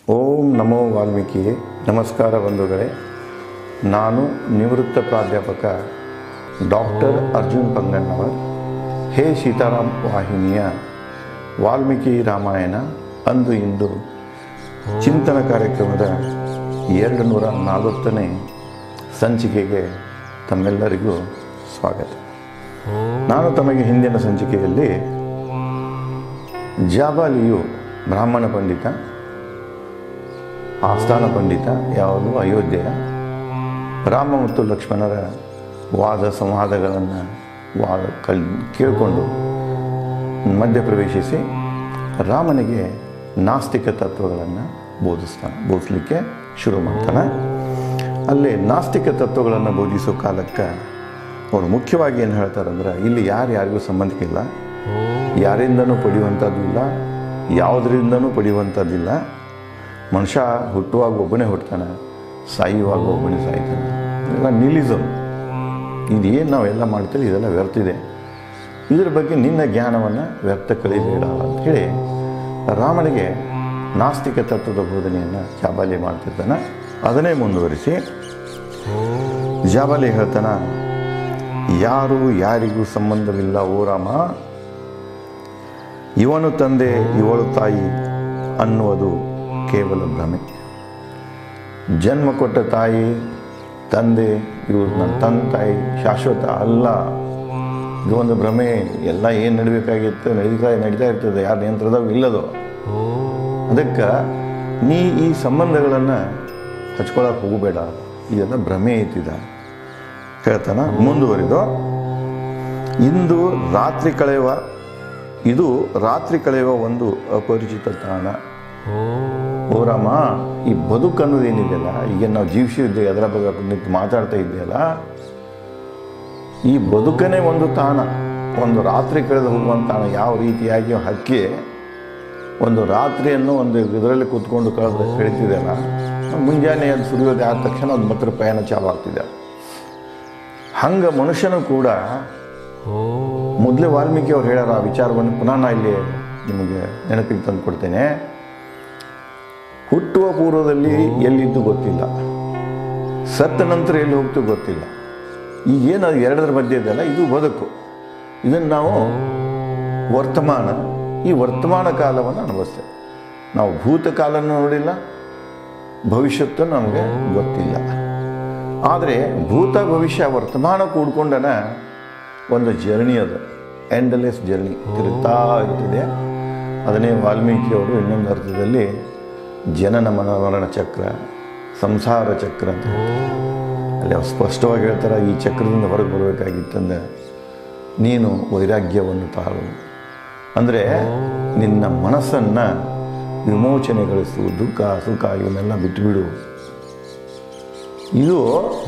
ಓಂ ನಮೋ ವಾಲ್ಮೀಕಿಯೇ. ನಮಸ್ಕಾರ ಬಂಧುಗಳೇ. ನಾನು ನಿವೃತ್ತ ಪ್ರಾಧ್ಯಾಪಕ ಡಾಕ್ಟರ್ ಅರ್ಜುನ್ ಪಂಗಣ್ಣವರ್. ಹೇ ಸೀತಾರಾಮ್ ವಾಹಿನಿಯ ವಾಲ್ಮೀಕಿ ರಾಮಾಯಣ ಅಂದು ಇಂದು ಚಿಂತನ ಕಾರ್ಯಕ್ರಮದ 240ನೇ ಸಂಚಿಕೆಗೆ ತಮ್ಮೆಲ್ಲರಿಗೂ ಸ್ವಾಗತ. ನಾನು ತಮಗೆ ಹಿಂದಿನ ಸಂಚಿಕೆಯಲ್ಲಿ ಜಾಬಾಲಿಯು ಬ್ರಾಹ್ಮಣ ಪಂಡಿತ, ಆಸ್ಥಾನ ಪಂಡಿತ, ಯಾವುದು ಅಯೋಧ್ಯೆಯ ರಾಮ ಮತ್ತು ಲಕ್ಷ್ಮಣರ ವಾದ ಸಂವಾದಗಳನ್ನು ಕೇಳಿಕೊಂಡು ಮಧ್ಯಪ್ರವೇಶಿಸಿ ರಾಮನಿಗೆ ನಾಸ್ತಿಕ ತತ್ವಗಳನ್ನು ಬೋಧಿಸಲಿಕ್ಕೆ ಶುರು ಮಾಡ್ತಾನೆ. ಅಲ್ಲಿ ನಾಸ್ತಿಕ ತತ್ವಗಳನ್ನು ಬೋಧಿಸೋ ಕಾಲಕ್ಕೆ ಅವರು ಮುಖ್ಯವಾಗಿ ಏನು ಹೇಳ್ತಾರಂದ್ರೆ, ಇಲ್ಲಿ ಯಾರಿಗೂ ಸಂಬಂಧಿಕಿಲ್ಲ, ಯಾರಿಂದನೂ ಪಡೆಯುವಂಥದ್ದು ಇಲ್ಲ, ಯಾವುದರಿಂದನೂ ಪಡೆಯುವಂಥದ್ದಿಲ್ಲ. ಮನುಷ್ಯ ಹುಟ್ಟುವಾಗ ಒಬ್ಬನೇ ಹುಡ್ತಾನೆ, ಸಾಯುವಾಗ ಒಬ್ಬನೇ ಸಾಯ್ತಾನೆ. ಇದೆಲ್ಲ ನಿಲಿಸಮ್. ಇದೇನು ನಾವೆಲ್ಲ ಮಾಡ್ತೀವಿ ಇದೆಲ್ಲ ವ್ಯರ್ಥಿದೆ, ಇದರ ಬಗ್ಗೆ ನಿನ್ನ ಜ್ಞಾನವನ್ನು ವ್ಯರ್ಥ ಕಳಿಬೇಡ ಅಂಥೇಳಿ ರಾಮನಿಗೆ ನಾಸ್ತಿಕ ತತ್ವದ ಬೋಧನೆಯನ್ನು ಜಾಬಾಲಿ ಮಾಡ್ತಿರ್ತಾನೆ. ಅದನ್ನೇ ಮುಂದುವರಿಸಿ ಜಾಬಾಲಿ ಹೇಳ್ತಾನೆ, ಯಾರು ಯಾರಿಗೂ ಸಂಬಂಧವಿಲ್ಲ ಓ ರಾಮ, ಇವನು ತಂದೆ ಇವಳು ತಾಯಿ ಅನ್ನುವುದು ಕೇವಲ ಭ್ರಮೆ. ಜನ್ಮ ಕೊಟ್ಟ ತಾಯಿ ತಂದೆ ಇವರು ನನ್ನ ತಂದೆ ತಾಯಿ ಶಾಶ್ವತ ಅಲ್ಲ, ಇದು ಒಂದು ಭ್ರಮೆ. ಎಲ್ಲ ಏನು ನಡಿಬೇಕಾಗಿತ್ತು ನಡೀತಾ ಇರ್ತದೆ, ಯಾರು ನಿಯಂತ್ರಣದಾಗ ಇಲ್ಲದೋ. ಅದಕ್ಕೆ ನೀ ಈ ಸಂಬಂಧಗಳನ್ನು ಹಚ್ಕೊಳಕ್ಕೆ ಹೋಗಬೇಡ, ಇದೆಲ್ಲ ಭ್ರಮೆ ಐತಿದ ಹೇಳ್ತಾನ. ಮುಂದುವರಿದು, ಇದು ರಾತ್ರಿ ಕಳೆಯುವ ಒಂದು ಅಪರಿಚಿತ ತಾಣ. ಓ ರಾಮ, ಈ ಬದುಕು ಅನ್ನೋದು ಏನಿದೆಯಲ್ಲ, ಈಗ ನಾವು ಜೀವಿಸಿದ್ದೇವೆ, ಅದರ ಬಗ್ಗೆ ನಿಂತು ಮಾತಾಡ್ತಾ ಇದೆಯಲ್ಲ, ಈ ಬದುಕನೇ ಒಂದು ತಾಣ, ಒಂದು ರಾತ್ರಿ ಕಳೆದು ಹೋಗುವಂಥ ತಾಣ. ಯಾವ ರೀತಿಯಾಗಿ ಹಕ್ಕಿ ಒಂದು ರಾತ್ರಿಯನ್ನು ಒಂದು ಇದರಲ್ಲಿ ಕೂತ್ಕೊಂಡು ಕಳೀತಿದೆಯಲ್ಲ, ಮುಂಜಾನೆ ಅದು ಸೂರ್ಯೋದಯ ಆದ ತಕ್ಷಣ ಅದು ಮತ್ತೆ ಪಯಣ ಚಾಲು ಆಗ್ತಿದೆ. ಹಂಗೆ ಮನುಷ್ಯನೂ ಕೂಡ ಮೊದಲೇ ವಾಲ್ಮೀಕಿ ಅವ್ರು ಹೇಳ್ಯಾರ ಆ ವಿಚಾರವನ್ನು ಪುನಃ ನಾ ಇಲ್ಲಿ ನಿಮಗೆ ನೆನಪಿಗೆ ತಂದು ಕೊಡ್ತೇನೆ. ಹುಟ್ಟುವ ಪೂರ್ವದಲ್ಲಿ ಎಲ್ಲಿದ್ದು ಗೊತ್ತಿಲ್ಲ, ಸತ್ತ ನಂತರ ಎಲ್ಲಿ ಹೋಗ್ತೀವಿ ಗೊತ್ತಿಲ್ಲ. ಈಗೇನು ಅದು ಎರಡರ ಮಧ್ಯೆ ಇದೆಯಲ್ಲ, ಇದು ಬದುಕು. ಇದನ್ನು ನಾವು ಈ ವರ್ತಮಾನ ಕಾಲವನ್ನು ಅನುಭವಿಸ್ತೇವೆ. ನಾವು ಭೂತಕಾಲನ ನೋಡಿಲ್ಲ, ಭವಿಷ್ಯತ್ತು ನಮಗೆ ಗೊತ್ತಿಲ್ಲ. ಆದರೆ ಭೂತ ಭವಿಷ್ಯ ವರ್ತಮಾನ ಕೂಡ್ಕೊಂಡನ ಒಂದು ಜರ್ನಿ, ಅದು ಎಂಡ್ಲೆಸ್ ಜರ್ನಿ ತಿರುಗ್ತಾ ಇರ್ತಿದೆ. ಅದನ್ನೇ ವಾಲ್ಮೀಕಿಯವರು ಇನ್ನೊಂದು ಅರ್ಥದಲ್ಲಿ ಜನನ ಮರಣ ಚಕ್ರ, ಸಂಸಾರ ಚಕ್ರ ಅಂತ ಅಲ್ಲಿ ಅವ್ರು ಸ್ಪಷ್ಟವಾಗಿ ಹೇಳ್ತಾರೆ. ಈ ಚಕ್ರದಿಂದ ಹೊರಗೆ ಬರಬೇಕಾಗಿತ್ತಂದ್ರೆ ನೀನು ವೈರಾಗ್ಯವನ್ನು ತಾಳು, ಅಂದರೆ ನಿನ್ನ ಮನಸ್ಸನ್ನು ವಿಮೋಚನೆಗೊಳಿಸು, ದುಃಖ ಸುಖ ಇವನ್ನೆಲ್ಲ ಬಿಟ್ಟುಬಿಡು. ಇದು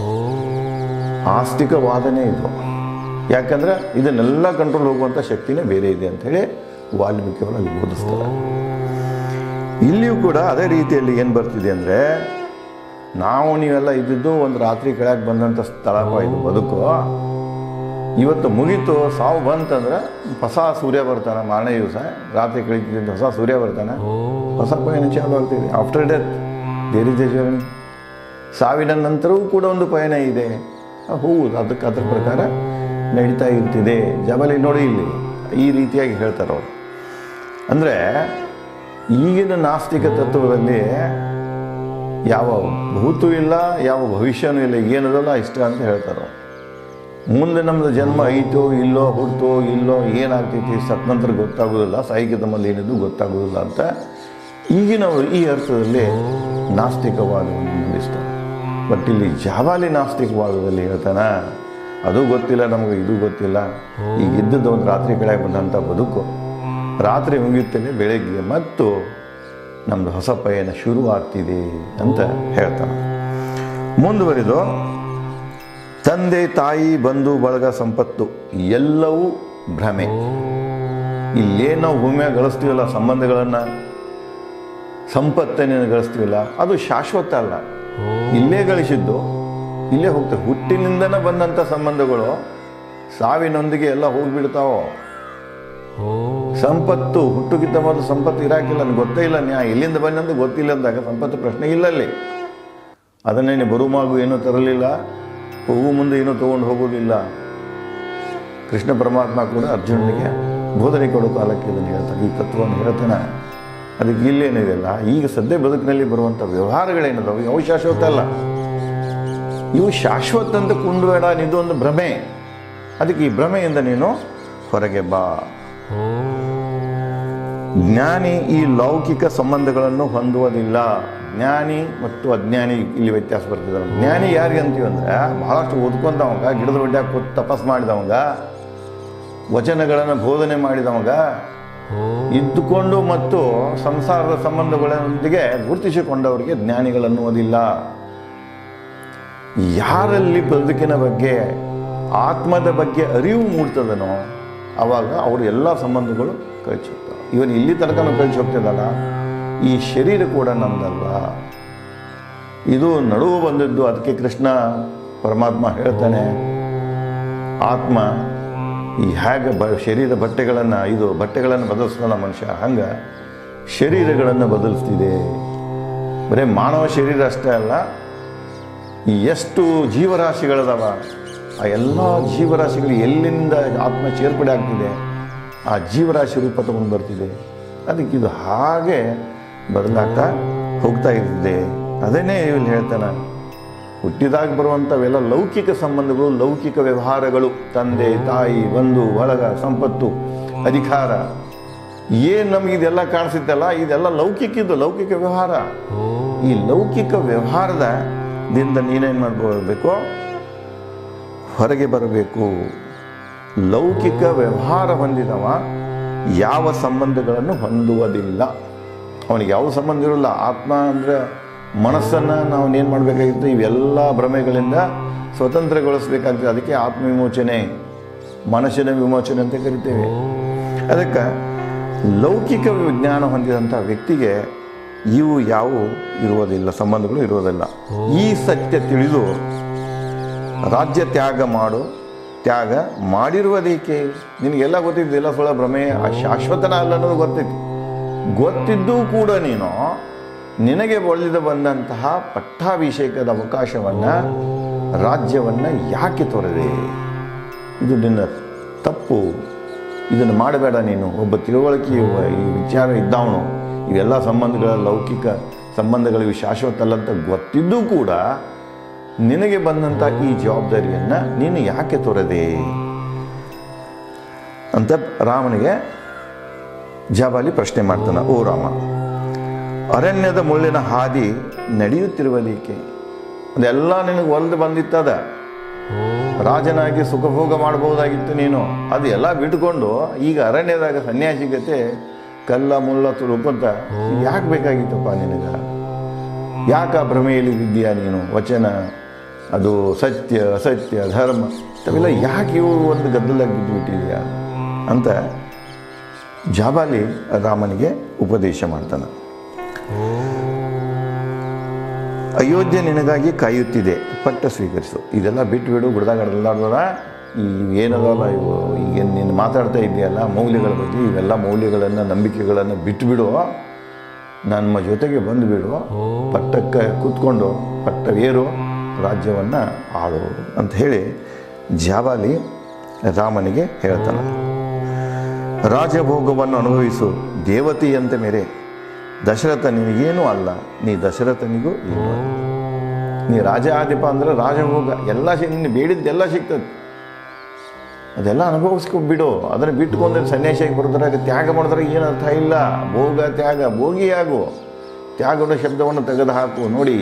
ಆಸ್ತಿಕವಾದನೆ ಇದು. ಯಾಕಂದರೆ ಇದನ್ನೆಲ್ಲ ಕಂಟ್ರೋಲ್ ಹೋಗುವಂಥ ಶಕ್ತಿನೇ ಬೇರೆ ಇದೆ ಅಂಥೇಳಿ ವಾಲ್ಮೀಕಿಯವರು ಅಲ್ಲಿ ಬೋಧಿಸ್ತಾರೆ. ಇಲ್ಲಿಯೂ ಕೂಡ ಅದೇ ರೀತಿಯಲ್ಲಿ ಏನು ಬರ್ತಿದೆ ಅಂದರೆ, ನೀವೆಲ್ಲ ಇದ್ದಿದ್ದು ಒಂದು ರಾತ್ರಿ ಕೆಳಗೆ ಬಂದಂಥ ಸ್ಥಳಪ ಇದು ಬದುಕು. ಇವತ್ತು ಮುಗೀತು, ಸಾವು ಬಂತಂದ್ರೆ ಹೊಸ ಸೂರ್ಯ ಬರ್ತಾನೆ. ಮಾರನೇ ದಿವಸ ರಾತ್ರಿ ಕಳೀತಿದ್ದ ಹೊಸ ಸೂರ್ಯ ಬರ್ತಾನೆ, ಹೊಸ ಪಯಣ ಚಾಲು ಆಗ್ತಿದೆ. After death there is a journey. ಸಾವಿನ ನಂತರವೂ ಕೂಡ ಒಂದು ಪಯಣ ಇದೆ. ಹೌದು, ಅದರ ಪ್ರಕಾರ ನಡೀತಾ ಇರ್ತಿದೆ. ಜಾಬಾಲಿ ನೋಡಿ ಇಲ್ಲಿ ಈ ರೀತಿಯಾಗಿ ಹೇಳ್ತಾರೆ ಅವರು. ಅಂದರೆ ಈಗಿನ ನಾಸ್ತಿಕ ತತ್ವದಲ್ಲಿ ಯಾವ ಭೂತೂ ಇಲ್ಲ, ಯಾವ ಭವಿಷ್ಯನೂ ಇಲ್ಲ, ಏನದಲ್ಲ ಇಷ್ಟ ಅಂತ ಹೇಳ್ತಾರೆ. ಮುಂದೆ ನಮ್ಮದು ಜನ್ಮ ಐತೋ ಇಲ್ಲೋ, ಹುಡ್ತೋ ಇಲ್ಲೋ, ಏನಾಗ್ತೈತಿ ಸತ್ ನಂತರ ಗೊತ್ತಾಗೋದಿಲ್ಲ, ಸಾಯಿಗೆ ತಮ್ಮಲ್ಲಿ ಏನಿದ್ದು ಗೊತ್ತಾಗೋದಿಲ್ಲ ಅಂತ ಈಗಿನವರು ಈ ಅರ್ಥದಲ್ಲಿ ನಾಸ್ತಿಕವಾದವನ್ನು ಮಂಡಿಸ್ತಾರೆ. ಬಟ್ ಇಲ್ಲಿ ಜಾಬಾಲಿ ನಾಸ್ತಿಕವಾದದಲ್ಲಿ ಹೇಳ್ತಾನೆ, ಅದು ಗೊತ್ತಿಲ್ಲ ನಮಗೆ, ಇದು ಗೊತ್ತಿಲ್ಲ. ಈಗ ಇದ್ದದ್ದು ಒಂದು ರಾತ್ರಿ ಕೆಳಗೆ ಬಂದಂಥ ಬದುಕು, ರಾತ್ರಿ ಮುಗಿಯುತ್ತಲೇ ಬೆಳಗ್ಗೆ ಮತ್ತು ನಮ್ಮದು ಹೊಸ ಪಯಣ ಶುರು ಆಗ್ತಿದೆ ಅಂತ ಹೇಳ್ತಾನೆ. ಮುಂದುವರಿದು, ತಂದೆ ತಾಯಿ ಬಂಧು ಬಳಗ ಸಂಪತ್ತು ಎಲ್ಲವೂ ಭ್ರಮೆ. ಇಲ್ಲೇನು ನಾವು ಭೂಮಿಯಾಗ ಗಳಿಸ್ತೀವಲ್ಲ ಸಂಬಂಧಗಳನ್ನು, ಸಂಪತ್ತನ್ನು ಗಳಿಸ್ತೀವಲ್ಲ, ಅದು ಶಾಶ್ವತ ಅಲ್ಲ. ಇಲ್ಲೇ ಗಳಿಸಿದ್ದು ಇಲ್ಲೇ ಹೋಗ್ತವೆ. ಹುಟ್ಟಿನಿಂದನೇ ಬಂದಂಥ ಸಂಬಂಧಗಳು ಸಾವಿನೊಂದಿಗೆ ಎಲ್ಲ ಹೋಗಿಬಿಡ್ತಾವೋ. ಸಂಪತ್ತು ಹುಟ್ಟುಗಿಂತ ಮೊದಲು ಸಂಪತ್ತು ಇರಾಕಿಲ್ಲ, ನನಗೆ ಗೊತ್ತೇ ಇಲ್ಲ, ನ್ಯಾ ಎಲ್ಲಿಂದ ಬಂದಂದು ಗೊತ್ತಿಲ್ಲ ಅಂದಾಗ ಸಂಪತ್ತು ಪ್ರಶ್ನೆ ಇಲ್ಲಲ್ಲಿ. ಅದನ್ನೇನು ಬರುಮಾಗು ಏನೂ ತರಲಿಲ್ಲ, ಹೋಗು ಮುಂದೆ ಏನೂ ತೊಗೊಂಡು ಹೋಗೋದಿಲ್ಲ. ಕೃಷ್ಣ ಪರಮಾತ್ಮ ಕೂಡ ಅರ್ಜುನನಿಗೆ ಬೋಧನೆ ಕೊಡೋ ಕಾಲಕ್ಕೆ ಇದನ್ನು ಹೇಳ್ತಾನೆ, ಈ ತತ್ವವನ್ನು ಹೇಳ್ತಾನೆ. ಅದಕ್ಕೆ ಇಲ್ಲೇನಿದೆಯಲ್ಲ, ಈಗ ಸದ್ಯ ಬದುಕಿನಲ್ಲಿ ಬರುವಂಥ ವ್ಯವಹಾರಗಳೇನದಾವೆ ಅವು ಶಾಶ್ವತ ಅಲ್ಲ, ಇವು ಶಾಶ್ವತ ಅಂತ ಕುಂಡಬೇಡ, ಇದೊಂದು ಭ್ರಮೆ. ಅದಕ್ಕೆ ಈ ಭ್ರಮೆಯಿಂದ ನೀನು ಹೊರಗೆ ಬಾ. ಜ್ಞಾನಿ ಈ ಲೌಕಿಕ ಸಂಬಂಧಗಳನ್ನು ಹೊಂದುವುದಿಲ್ಲ. ಜ್ಞಾನಿ ಮತ್ತು ಅಜ್ಞಾನಿ ಇಲ್ಲಿ ವ್ಯತ್ಯಾಸ ಬರ್ತಿದ್ದಾರೆ. ಜ್ಞಾನಿ ಯಾರಿಗೆ ಅಂತೀವಿ ಅಂದರೆ, ಬಹಳಷ್ಟು ಓದ್ಕೊಂಡವಂಗ, ಗಿಡದ ಬಡ್ಡೆ ಕೂತು ತಪಸ್ ಮಾಡಿದವಂಗ, ವಚನಗಳನ್ನು ಬೋಧನೆ ಮಾಡಿದವಂಗ, ಇದ್ದುಕೊಂಡು ಮತ್ತು ಸಂಸಾರದ ಸಂಬಂಧಗಳೊಂದಿಗೆ ಗುರುತಿಸಿಕೊಂಡವರಿಗೆ ಜ್ಞಾನಿಗಳನ್ನುವುದಿಲ್ಲ. ಯಾರಲ್ಲಿ ಬದುಕಿನ ಬಗ್ಗೆ, ಆತ್ಮದ ಬಗ್ಗೆ ಅರಿವು ಮೂಡ್ತದನೋ ಆವಾಗ ಅವರು ಎಲ್ಲ ಸಂಬಂಧಗಳು ಕಳಿಸಿ ಹೋಗ್ತವೆ. ಇವನು ಇಲ್ಲಿ ತನಕ ಕಳಿಸಿ ಹೋಗ್ತಿದ್ದಲ್ಲ, ಈ ಶರೀರ ಕೂಡ ನಮ್ದಲ್ಲ, ಇದು ನಡುವು ಬಂದದ್ದು. ಅದಕ್ಕೆ ಕೃಷ್ಣ ಪರಮಾತ್ಮ ಹೇಳ್ತಾನೆ, ಆತ್ಮ ಈ ಹೇಗೆ ಶರೀರ ಬಟ್ಟೆಗಳನ್ನು ಬದಲಿಸ್ತಾನ ಮನುಷ್ಯ, ಹಂಗೆ ಶರೀರಗಳನ್ನು ಬದಲಿಸ್ತಿದೆ. ಬರೀ ಮಾನವ ಶರೀರ ಅಷ್ಟೇ ಅಲ್ಲ, ಈ ಎಷ್ಟು ಜೀವರಾಶಿಗಳದಾವ, ಆ ಎಲ್ಲ ಜೀವರಾಶಿಗಳು ಎಲ್ಲಿಂದ ಆತ್ಮ ಸೇರ್ಪಡೆ ಆಗ್ತಿದೆ, ಆ ಜೀವರಾಶಿ ರೂಪ ತಗೊಂಡು ಬರ್ತಿದೆ. ಅದಕ್ಕೆ ಇದು ಹಾಗೆ ಬದಲಾಗ್ತಾ ಹೋಗ್ತಾ ಇದ್ದಿದೆ. ಅದನ್ನೇ ಇಲ್ಲಿ ಹೇಳ್ತಾನೆ, ಹುಟ್ಟಿದಾಗ ಬರುವಂಥವೆಲ್ಲ ಲೌಕಿಕ ಸಂಬಂಧಗಳು, ಲೌಕಿಕ ವ್ಯವಹಾರಗಳು, ತಂದೆ ತಾಯಿ, ಬಂಧು ಬಳಗ, ಸಂಪತ್ತು, ಅಧಿಕಾರ, ಏನು ನಮಗಿದೆಲ್ಲ ಕಾಣಿಸುತ್ತಲ್ಲ, ಇದೆಲ್ಲ ಲೌಕಿಕ ವ್ಯವಹಾರ. ಈ ಲೌಕಿಕ ವ್ಯವಹಾರದಿಂದ ನೀನೇನು ಮಾಡ್ಕೋಬೇಕು, ಹೊರಗೆ ಬರಬೇಕು. ಲೌಕಿಕ ವ್ಯವಹಾರ ಹೊಂದಿದವ ಯಾವ ಸಂಬಂಧಗಳನ್ನು ಹೊಂದುವುದಿಲ್ಲ, ಅವನಿಗೆ ಯಾವ ಸಂಬಂಧ ಇರೋಲ್ಲ. ಆತ್ಮ ಅಂದರೆ ಮನಸ್ಸನ್ನು ನಾವು ಏನು ಮಾಡಬೇಕಾಗಿತ್ತು, ಇವೆಲ್ಲ ಭ್ರಮೆಗಳಿಂದ ಸ್ವತಂತ್ರಗೊಳಿಸಬೇಕಾಗ್ತದೆ. ಅದಕ್ಕೆ ಆತ್ಮವಿಮೋಚನೆ, ಮನಸ್ಸಿನ ವಿಮೋಚನೆ ಅಂತ ಕರಿತೇವೆ. ಅದಕ್ಕೆ ಲೌಕಿಕ ವಿಜ್ಞಾನ ಹೊಂದಿದಂಥ ವ್ಯಕ್ತಿಗೆ ಇವು ಯಾವುವು ಇರುವುದಿಲ್ಲ, ಸಂಬಂಧಗಳು ಇರುವುದಿಲ್ಲ. ಈ ಸತ್ಯ ತಿಳಿದು ರಾಜ್ಯ ತ್ಯಾಗ ಮಾಡಿರುವುದೇಕೆ? ನಿನಗೆಲ್ಲ ಗೊತ್ತಿದ್ದಿಲ್ಲ, ಸುಳ್ಳ ಭ್ರಮೆ, ಶಾಶ್ವತನ ಅಲ್ಲ ಅನ್ನೋದು ಗೊತ್ತಿದ್ದೂ ಕೂಡ ನೀನು ನಿನಗೆ ಒಳ್ಳೆದು ಬಂದಂತಹ ಪಟ್ಟಾಭಿಷೇಕದ ಅವಕಾಶವನ್ನು, ರಾಜ್ಯವನ್ನು ಯಾಕೆ ತೊರೆದೆ? ಇದು ನಿನ್ನ ತಪ್ಪು, ಇದನ್ನು ಮಾಡಬೇಡ. ನೀನು ಒಬ್ಬ ತಿಳುವಳಿಕೆ ಈ ವಿಚಾರ ಇದ್ದವನು, ಇವೆಲ್ಲ ಸಂಬಂಧಗಳ ಲೌಕಿಕ ಸಂಬಂಧಗಳು ಇವು ಶಾಶ್ವತ ಅಲ್ಲ ಅಂತ ಗೊತ್ತಿದ್ದೂ ಕೂಡ ನಿನಗೆ ಬಂದಂಥ ಈ ಜವಾಬ್ದಾರಿಯನ್ನು ನೀನು ಯಾಕೆ ತೊರೆದೆ ಅಂತ ರಾಮನಿಗೆ ಜಾಬಾಲಿ ಪ್ರಶ್ನೆ ಮಾಡ್ತಾನೆ. ಓ ರಾಮ, ಅರಣ್ಯದ ಮುಳ್ಳಿನ ಹಾದಿ ನಡೆಯುತ್ತಿರುವುದೇಕೆ? ಅದೆಲ್ಲ ನಿನಗೆ ಒಲ್ದು ಬಂದಿತ್ತದ, ರಾಜನಾಗಿ ಸುಖಭೋಗ ಮಾಡಬಹುದಾಗಿತ್ತು ನೀನು. ಅದು ಎಲ್ಲ ಬಿಟ್ಕೊಂಡು ಈಗ ಅರಣ್ಯದಾಗ ಸನ್ಯಾಸಿಗತೆ ಕಲ್ಲ ಮುಳ್ಳ ತುಳುಕೊಂತ ಯಾಕೆ ಬೇಕಾಗಿತ್ತಪ್ಪ ನಿನಗೆ? ಯಾಕೆ ಭ್ರಮೆಯಲ್ಲಿ ಇದ್ದೀಯಾ ನೀನು? ವಚನ, ಅದು ಸತ್ಯ ಅಸತ್ಯ ಧರ್ಮ ಅವೆಲ್ಲ ಯಾಕೆ ಇವು ಒಂದು ಗದ್ದಲಾಗಿ ಬಿದ್ದುಬಿಟ್ಟಿದೆಯಾ ಅಂತ ಜಾಬಾಲಿ ರಾಮನಿಗೆ ಉಪದೇಶ ಮಾಡ್ತಾನೆ. ಅಯೋಧ್ಯೆ ನಿನಗಾಗಿ ಕಾಯುತ್ತಿದೆ, ಪಟ್ಟ ಸ್ವೀಕರಿಸು. ಇದೆಲ್ಲ ಬಿಟ್ಟು ಬಿಡು, ಗುಡ್ದಾಗ ಅಡ್ದಾಡ್ದಾರ ಏನದಲ್ಲ ಇವು, ಈಗೇನು ನೀನು ಮಾತಾಡ್ತಾ ಇದೆಯಲ್ಲ ಮೌಲ್ಯಗಳ ಬಗ್ಗೆ, ಇವೆಲ್ಲ ಮೌಲ್ಯಗಳನ್ನು, ನಂಬಿಕೆಗಳನ್ನು ಬಿಟ್ಟುಬಿಡು, ನಮ್ಮ ಜೊತೆಗೆ ಬಂದುಬಿಡು, ಪಟ್ಟಕ್ಕೆ ಕೂತ್ಕೊಂಡು ಪಟ್ಟವೇರು, ರಾಜ್ಯವನ್ನು ಆಳು ಅಂತ ಹೇಳಿ ಜಾಬಾಲಿ ರಾಮನಿಗೆ ಹೇಳ್ತಾನೆ. ರಾಜಭೋಗವನ್ನು ಅನುಭವಿಸು, ದೇವತೆಯಂತೆ ಮೇರೆ. ದಶರಥ ನಿನಗೇನೂ ಅಲ್ಲ, ನೀ ದಶರಥನಿಗೂ ಏನು. ನೀ ರಾಜ ಆದಿಪ ಅಂದ್ರೆ ರಾಜಭೋಗ ಎಲ್ಲ ನಿನ್ನ ಬೇಡಿದ್ದೆಲ್ಲ ಸಿಗ್ತದೆ, ಅದೆಲ್ಲ ಅನುಭವಿಸ್ಕೊಬಿಡು. ಅದನ್ನು ಬಿಟ್ಟುಕೊಂಡ್ರೆ ಸನ್ಯಾಸಿಯಾಗಿ ಬರೋದ್ರಾಗ ತ್ಯಾಗ ಮಾಡಿದ್ರೆ ಏನು ಅರ್ಥ ಇಲ್ಲ. ಭೋಗ ತ್ಯಾಗ, ಭೋಗಿಯಾಗು. ತ್ಯಾಗದ ಶಬ್ದವನ್ನು ತೆಗೆದು ಹಾಕು. ನೋಡಿ,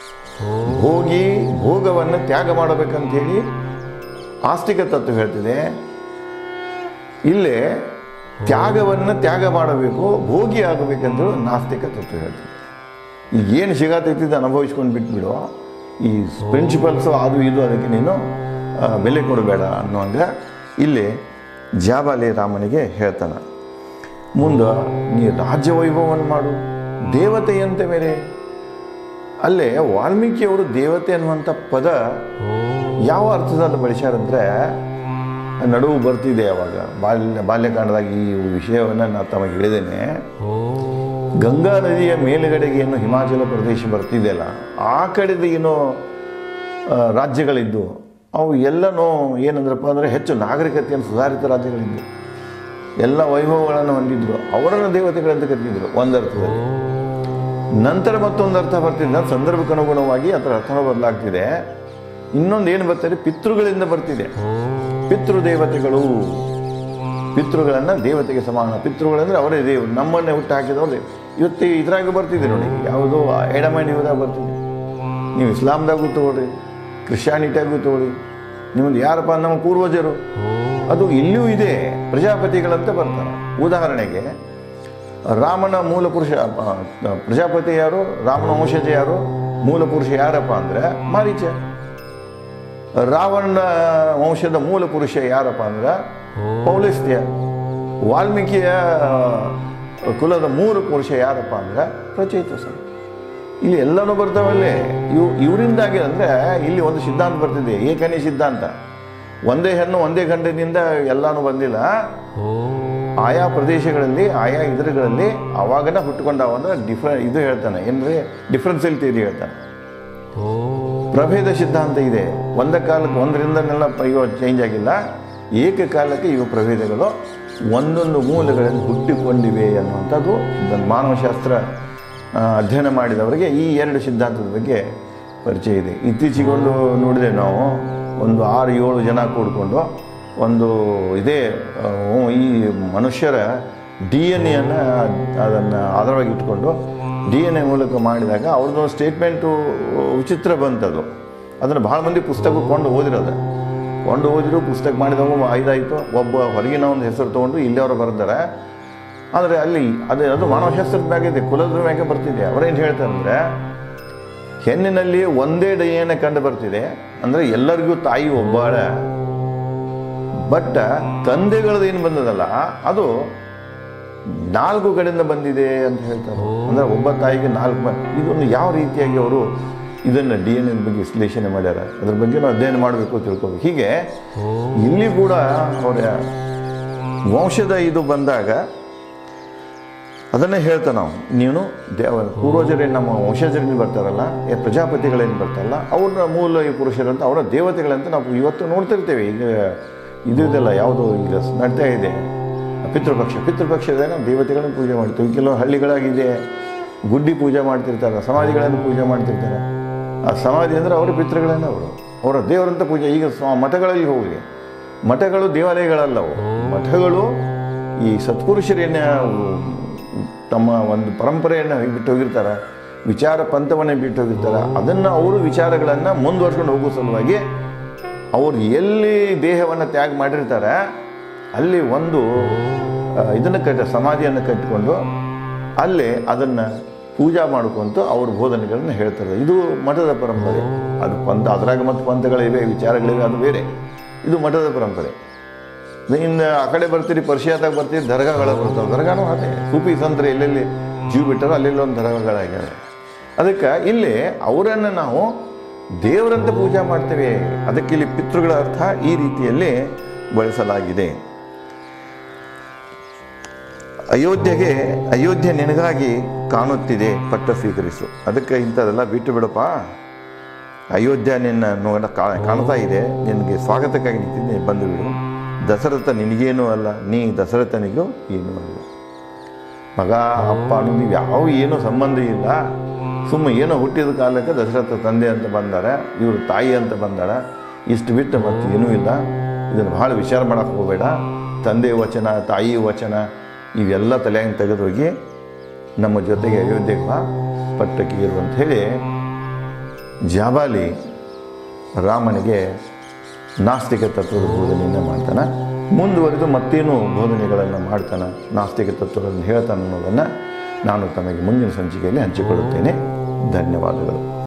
ಭೋಗವನ್ನು ತ್ಯಾಗ ಮಾಡಬೇಕಂತೇಳಿ ಆಸ್ತಿಕ ತತ್ವ ಹೇಳ್ತಿದೆ. ಇಲ್ಲೇ ತ್ಯಾಗವನ್ನು ತ್ಯಾಗ ಮಾಡಬೇಕು, ಭೋಗಿ ಆಗಬೇಕಂತೇಳಿ ನಾಸ್ತಿಕ ತತ್ವ ಹೇಳ್ತಿದೆ. ಈಗೇನು ಸಿಗತೈತಿದ್ದು ಅನುಭವಿಸ್ಕೊಂಡು ಬಿಟ್ಬಿಡು. ಈ ಪ್ರಿನ್ಸಿಪಲ್ಸು ಅದು ಇದು ಅದಕ್ಕೆ ನೀನು ಬೆಲೆ ಕೊಡಬೇಡ ಅನ್ನುವಂಗ ಇಲ್ಲಿ ಜಾಬಾಲಿ ರಾಮನಿಗೆ ಹೇಳ್ತಾನೆ. ಮುಂದೆ ನೀ ರಾಜ್ಯ ವೈಭವವನ್ನು ಮಾಡು, ದೇವತೆಯಂತೆ ಮೇರೆ. ಅಲ್ಲೇ ವಾಲ್ಮೀಕಿಯವರು ದೇವತೆ ಅನ್ನುವಂಥ ಪದ ಯಾವ ಅರ್ಥದಲ್ಲಿ ಬಳಸ್ಯಾರಂದ್ರೆ, ನಡುವು ಬರ್ತಿದೆ. ಅವಾಗ ಬಾಲ್ಯಕಾಂಡದಾಗ ಈ ವಿಷಯವನ್ನು ನಾನು ತಮಗೆ ಹೇಳಿದ್ದೇನೆ. ಗಂಗಾ ನದಿಯ ಮೇಲುಗಡೆಗೆ ಏನು ಹಿಮಾಚಲ ಪ್ರದೇಶ ಬರ್ತಿದೆಯಲ್ಲ, ಆ ಕಡೆದು ಏನೋ ರಾಜ್ಯಗಳಿದ್ದು ಅವು ಎಲ್ಲನೂ ಏನಂದ್ರಪ್ಪ ಅಂದರೆ ಹೆಚ್ಚು ನಾಗರಿಕತೆಯನ್ನು ಸುಧಾರಿತ ರಾಜ್ಯಗಳಿದ್ದು ಎಲ್ಲ ವೈಭವಗಳನ್ನು ಹೊಂದಿದ್ರು. ಅವರನ್ನು ದೇವತೆಗಳಂತ ಕರೀತಿದ್ರು ಒಂದರ್ಥದಲ್ಲಿ. ನಂತರ ಮತ್ತೊಂದು ಅರ್ಥ ಬರ್ತಿದ್ದ, ಸಂದರ್ಭಕ್ಕನುಗುಣವಾಗಿ ಅದರ ಅರ್ಥ ಬದಲಾಗ್ತಿದೆ. ಇನ್ನೊಂದು ಏನು ಬರ್ತಾರೆ, ಪಿತೃಗಳಿಂದ ಬರ್ತಿದೆ. ಪಿತೃದೇವತೆಗಳು, ಪಿತೃಗಳನ್ನು ದೇವತೆಗೆ ಸಮಾನ. ಪಿತೃಗಳಂದರೆ ಅವರೇ ದೇವರು, ನಮ್ಮನ್ನೇ ಹುಟ್ಟು ಹಾಕಿದವ್ರೆ. ಇವತ್ತು ಇದ್ರಾಗ ಬರ್ತಿದೆ ನೋಡಿ, ಯಾವುದೋ ಎಡಮೈನಿದಾಗ ಬರ್ತಿದೆ. ನೀವು ಇಸ್ಲಾಮ್ದಾಗೂ ತಗೊಳ್ರಿ, ಕ್ರಿಶ್ಚಿಯಾನಿಟಿಯಾಗೂ ತಗೊಳ್ಳಿ, ನಿಮ್ಮದು ಯಾರಪ್ಪ ನಮ್ಮ ಪೂರ್ವಜರು, ಅದು ಇಲ್ಲಿಯೂ ಇದೆ. ಪ್ರಜಾಪತಿಗಳಂತ ಬರ್ತಾರೆ. ಉದಾಹರಣೆಗೆ ರಾಮನ ಮೂಲ ಪುರುಷ ಪ್ರಜಾಪತಿ ಯಾರು, ರಾಮನ ವಂಶಜ ಯಾರು, ಮೂಲ ಪುರುಷ ಯಾರಪ್ಪ ಅಂದರೆ ಮಾರೀಚ. ರಾವಣನ ವಂಶದ ಮೂಲ ಪುರುಷ ಯಾರಪ್ಪ ಅಂದ್ರೆ ಪೌಲಸ್ತ್ಯ. ವಾಲ್ಮೀಕಿಯ ಕುಲದ ಮೂಲ ಪುರುಷ ಯಾರಪ್ಪ ಅಂದ್ರೆ ಪ್ರಚೇತಸ. ಇಲ್ಲಿ ಎಲ್ಲನೂ ಬರ್ತಾವಲ್ಲೇ. ಇವರಿಂದಾಗಿ ಅಂದರೆ ಇಲ್ಲಿ ಒಂದು ಸಿದ್ಧಾಂತ ಬರ್ತಿದೆ, ಏಕನೇ ಸಿದ್ಧಾಂತ. ಒಂದೇ ಹೆಣ್ಣು ಒಂದೇ ಗಂಡಿನಿಂದ ಎಲ್ಲನೂ ಬಂದಿಲ್ಲ. ಆಯಾ ಪ್ರದೇಶಗಳಲ್ಲಿ ಆಯಾ ಇದರುಗಳಲ್ಲಿ ಅವಾಗನ ಹುಟ್ಟುಕೊಂಡಾವ ಅಂದ್ರೆ ಇದು ಹೇಳ್ತಾನೆ, ಏನಂದರೆ ಡಿಫ್ರೆನ್ಸಿಯಲ್ ಥಿಯರಿ ಹೇಳ್ತಾನೆ. ಪ್ರಭೇದ ಸಿದ್ಧಾಂತ ಇದೆ. ಕಾಲಕ್ಕೆ ಒಂದರಿಂದನೆಲ್ಲ ಚೇಂಜ್ ಆಗಿಲ್ಲ. ಏಕಕಾಲಕ್ಕೆ ಇವು ಪ್ರಭೇದಗಳು ಒಂದೊಂದು ಮೂಲಗಳಲ್ಲಿ ಹುಟ್ಟಿಕೊಂಡಿವೆ ಅನ್ನುವಂಥದ್ದು ಮಾನವಶಾಸ್ತ್ರ ಅಧ್ಯಯನ ಮಾಡಿದವರಿಗೆ ಈ ಎರಡು ಸಿದ್ಧಾಂತದ ಬಗ್ಗೆ ಪರಿಚಯ ಇದೆ. ಇತ್ತೀಚೆಗೊಂದು ನೋಡಿದೆ ನಾವು, ಒಂದು 6-7 ಜನ ಕೂಡಿಕೊಂಡು ಒಂದು ಇದೇ ಈ ಮನುಷ್ಯರ DNA ಅದನ್ನು ಆಧಾರವಾಗಿ ಇಟ್ಕೊಂಡು DNA ಮೂಲಕ ಮಾಡಿದಾಗ ಅವ್ರದ್ದು ಸ್ಟೇಟ್ಮೆಂಟು ವಿಚಿತ್ರ ಬಂತದು. ಅದನ್ನು ಭಾಳ ಮಂದಿ ಪುಸ್ತಕ ಕೊಂಡು ಓದಿದ್ರು. ಪುಸ್ತಕ ಮಾಡಿದವು 5 ಆಯಿತು. ಒಬ್ಬ ಹೊರಗಿನ ಒಂದು ಹೆಸರು ತೊಗೊಂಡು ಇಲ್ಲಿಯವರು ಬರ್ತಾರೆ. ಆದರೆ ಅಲ್ಲಿ ಅದು ಮಾನವಶಾಸ್ತ್ರದ ಮ್ಯಾಗಿದೆ, ಕುಲದ ಮ್ಯಾಗೆ ಬರ್ತಿದೆ. ಅವರೇನು ಹೇಳ್ತಾರೆ ಅಂದರೆ, ಹೆಣ್ಣಿನಲ್ಲಿ ಒಂದೇ DNA ಕಂಡು ಬರ್ತಿದೆ ಅಂದರೆ ಎಲ್ಲರಿಗೂ ತಾಯಿ ಒಬ್ಬಾಳ. ಬಟ್ ತಂದೆಗಳದ್ದು ಏನು ಬಂದದಲ್ಲ, ಅದು 4 ಕಡೆಯಿಂದ ಬಂದಿದೆ ಅಂತ ಹೇಳ್ತಾರೆ. ಅಂದರೆ ಒಬ್ಬ ತಾಯಿಗೆ 4 ಇದೊಂದು ಯಾವ ರೀತಿಯಾಗಿ ಅವರು ಇದನ್ನು DNA ಬಗ್ಗೆ ವಿಶ್ಲೇಷಣೆ ಮಾಡ್ಯಾರ, ಅದ್ರ ಬಗ್ಗೆ ನಾವು ಅಧ್ಯಯನ ಮಾಡಬೇಕು, ತಿಳ್ಕೊಬೇಕು. ಹೀಗೆ ಇಲ್ಲಿ ಕೂಡ ಅವರ ವಂಶದ ಇದು ಬಂದಾಗ ಅದನ್ನೇ ಹೇಳ್ತಾ ನಾವು, ನೀನು ಪೂರ್ವಜರೇನು ನಮ್ಮ ವಂಶಜರೇನು ಬರ್ತಾರಲ್ಲ, ಪ್ರಜಾಪತಿಗಳೇನು ಬರ್ತಾರಲ್ಲ, ಅವ್ರನ್ನ ಮೂಲ ಈ ಪುರುಷರಂತ ಅವರ ದೇವತೆಗಳಂತ ನಾವು ಇವತ್ತು ನೋಡ್ತಿರ್ತೇವೆ. ಈಗ ಇದೆಲ್ಲ ಯಾವುದು ಈಗ ನಡ್ತಾ ಇದೆ, ಪಿತೃಪಕ್ಷದಾಗ ನಾವು ದೇವತೆಗಳನ್ನು ಪೂಜೆ ಮಾಡ್ತೀವಿ. ಕೆಲವು ಹಳ್ಳಿಗಳಾಗಿದೆ ಗುಡ್ಡಿ ಪೂಜೆ ಮಾಡ್ತಿರ್ತಾರೆ, ಸಮಾಧಿಗಳನ್ನು ಪೂಜೆ ಮಾಡ್ತಿರ್ತಾರೆ. ಆ ಸಮಾಧಿ ಅಂದರೆ ಅವರ ಪಿತೃಗಳನ್ನು ಅವರ ದೇವರಂತ ಪೂಜೆ. ಈಗ ಮಠಗಳಲ್ಲಿ ಹೋಗಿ, ಮಠಗಳು ದೇವಾಲಯಗಳಲ್ಲವು. ಮಠಗಳು ಈ ಸತ್ಪುರುಷರೇನ ತಮ್ಮ ಒಂದು ಪರಂಪರೆಯನ್ನು ಬಿಟ್ಟು ಹೋಗಿರ್ತಾರೆ, ವಿಚಾರ ಪಂಥವನ್ನೇ ಬಿಟ್ಟು ಹೋಗಿರ್ತಾರೆ. ಅದನ್ನು ಅವರು ವಿಚಾರಗಳನ್ನು ಮುಂದುವರ್ಸ್ಕೊಂಡು ಹೋಗೋ ಸಲುವಾಗಿ ಅವರು ಎಲ್ಲಿ ದೇಹವನ್ನು ತ್ಯಾಗ ಮಾಡಿರ್ತಾರೆ ಅಲ್ಲಿ ಒಂದು ಇದನ್ನು ಸಮಾಧಿಯನ್ನು ಕಟ್ಟಿಕೊಂಡು ಅಲ್ಲೇ ಅದನ್ನು ಪೂಜಾ ಮಾಡ್ಕೊಂತ ಅವ್ರ ಬೋಧನೆಗಳನ್ನು ಹೇಳ್ತಾರೆ. ಇದು ಮಠದ ಪರಂಪರೆ. ಅದು ಅದ್ರಾಗ ಮತ್ತು ಪಂಥಗಳಿವೆ, ವಿಚಾರಗಳಿವೆ, ಅದು ಬೇರೆ. ಇದು ಮಠದ ಪರಂಪರೆ. ಇನ್ನು ಆ ಕಡೆ ಬರ್ತೀರಿ, ಪರ್ಷಿಯಾದಾಗ ಬರ್ತೀರಿ, ದರ್ಗಾಗಳು ಬರ್ತಾವೆ. ದರ್ಗಾನೂ ಅದೇ ಸೂಫಿ ಸಂತರು ಎಲ್ಲೆಲ್ಲಿ ಜೀವ ಬಿಟ್ಟರು ಅಲ್ಲೆಲ್ಲ ಒಂದು ದರ್ಗಾಗಳಾಗ್ಯಾವೆ. ಅದಕ್ಕೆ ಇಲ್ಲಿ ಅವರನ್ನು ನಾವು ದೇವರಂತೆ ಪೂಜೆ ಮಾಡ್ತೇವೆ. ಅದಕ್ಕೆ ಇಲ್ಲಿ ಪಿತೃಗಳ ಅರ್ಥ ಈ ರೀತಿಯಲ್ಲಿ ಬಳಸಲಾಗಿದೆ. ಅಯೋಧ್ಯೆ ನಿನಗಾಗಿ ಕಾಣುತ್ತಿದೆ, ಪಟ್ಟ ಸ್ವೀಕರಿಸು. ಅದಕ್ಕೆ ಇಂಥದೆಲ್ಲ ಬಿಟ್ಟು ಬಿಡಪ್ಪ, ಅಯೋಧ್ಯ ನಿನ್ನ ಕಾಣ್ತಾ ಇದೆ, ನಿನಗೆ ಸ್ವಾಗತಕ್ಕಾಗಿ ನಿಂತಿದ್ದೆ, ಬಂದು ಬಿಡು. ದಶರಥ ನಿನಗೇನೂ ಅಲ್ಲ, ನೀ ದಶರಥನಿಗೂ ಏನೂ ಅಲ್ಲ. ಮಗ ಅಪ್ಪ ಅನ್ನೋದು ಯಾವ ಏನೂ ಸಂಬಂಧ ಇಲ್ಲ. ಸುಮ್ಮ ಏನೋ ಹುಟ್ಟಿದ ಕಾಲಕ್ಕೆ ದಶರಥ ತಂದೆ ಅಂತ ಬಂದಾರ, ಇವರು ತಾಯಿ ಅಂತ ಬಂದಾರ, ಇಷ್ಟು ಬಿಟ್ಟು ಮತ್ತೆ ಏನೂ ಇಲ್ಲ. ಇದನ್ನು ಭಾಳ ವಿಚಾರ ಮಾಡೋಕ್ಕೆ ಹೋಗಬೇಡ. ತಂದೆ ವಚನ, ತಾಯಿ ವಚನ ಇವೆಲ್ಲ ತಲೆಯಾಗಿ ತೆಗೆದೋಗಿ ನಮ್ಮ ಜೊತೆಗೆ ಅಯೋಧ್ಯೆಗೆ ಬಾ, ಪಟ್ಟಕ್ಕೆ ಇರು ಅಂತ ಹೇಳಿ ಜಾಬಾಲಿ ರಾಮನಿಗೆ ನಾಸ್ತಿಕ ತತ್ವದ ಬೋಧನೆಯನ್ನು ಮಾಡ್ತಾನೆ. ಮುಂದುವರೆದು ಮತ್ತೇನು ಬೋಧನೆಗಳನ್ನು ಮಾಡ್ತಾನೆ, ನಾಸ್ತಿಕ ತತ್ವಗಳನ್ನು ಹೇಳ್ತಾನೆ ಅನ್ನೋದನ್ನು ನಾನು ತಮಗೆ ಮುಂದಿನ ಸಂಚಿಕೆಯಲ್ಲಿ ಹಂಚಿಕೊಳ್ಳುತ್ತೇನೆ. ಧನ್ಯವಾದಗಳು.